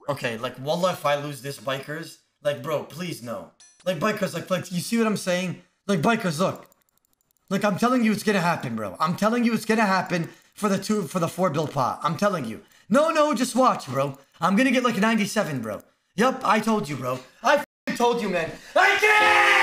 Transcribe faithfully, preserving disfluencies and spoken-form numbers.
Okay, like, wallah, if I lose this, bikers, like, bro, please no. Like, bikers, like, like, you see what I'm saying? Like, bikers, look. Like, I'm telling you it's gonna happen, bro. I'm telling you it's gonna happen for the two, for the four bill pot. I'm telling you. No, no, just watch, bro. I'm gonna get like a ninety-seven, bro. Yup, I told you, bro. I f***ing told you, man. I can't!